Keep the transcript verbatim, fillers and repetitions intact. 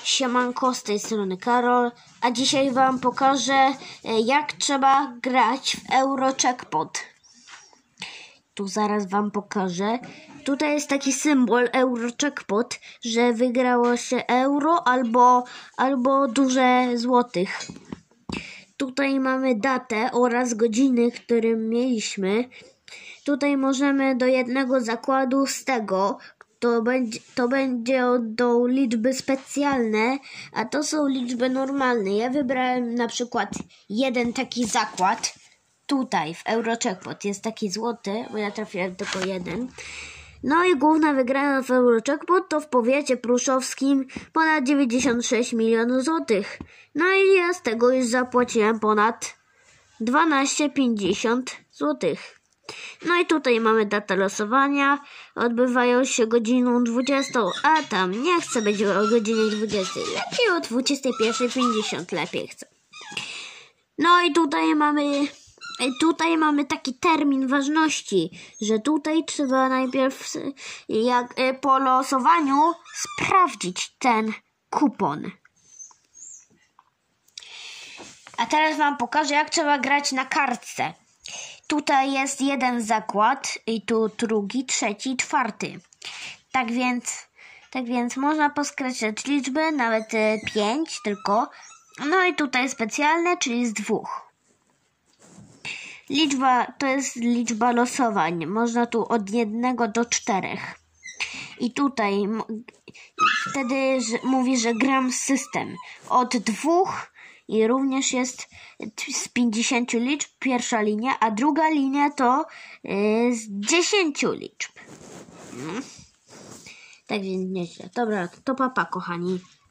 Siemanko, z tej strony Karol, a dzisiaj wam pokażę, jak trzeba grać w Eurojackpot. Tu zaraz wam pokażę. Tutaj jest taki symbol Eurojackpot, że wygrało się euro albo, albo duże złotych. Tutaj mamy datę oraz godziny, którym mieliśmy. Tutaj możemy do jednego zakładu z tego, to będzie, to będzie do liczby specjalne, a to są liczby normalne. Ja wybrałem na przykład jeden taki zakład. Tutaj w Eurojackpot jest taki złoty, bo ja trafiłem tylko jeden. No i główna wygrana w Eurojackpot to w powiecie pruszowskim ponad dziewięćdziesiąt sześć milionów złotych. No i ja z tego już zapłaciłem ponad dwanaście pięćdziesiąt złotych. No i tutaj mamy datę losowania. Odbywają się godziną dwudziestą, a tam nie chcę być o godzinie dwudziestej. Lepiej o dwudziestej pierwszej pięćdziesiąt lepiej chcę. No i tutaj mamy tutaj mamy taki termin ważności, że tutaj trzeba najpierw jak po losowaniu sprawdzić ten kupon. A teraz wam pokażę, jak trzeba grać na kartce. Tutaj jest jeden zakład i tu drugi, trzeci, czwarty. Tak więc, tak więc można poskreślać liczby, nawet pięć tylko. No i tutaj specjalne, czyli z dwóch. Liczba to jest liczba losowań. Można tu od jednego do czterech. I tutaj wtedy że, mówi, że gram system od dwóch. I również jest z pięćdziesięciu liczb pierwsza linia, a druga linia to yy, z dziesięciu liczb. No. Tak więc nieźle. Dobra, to papa, kochani.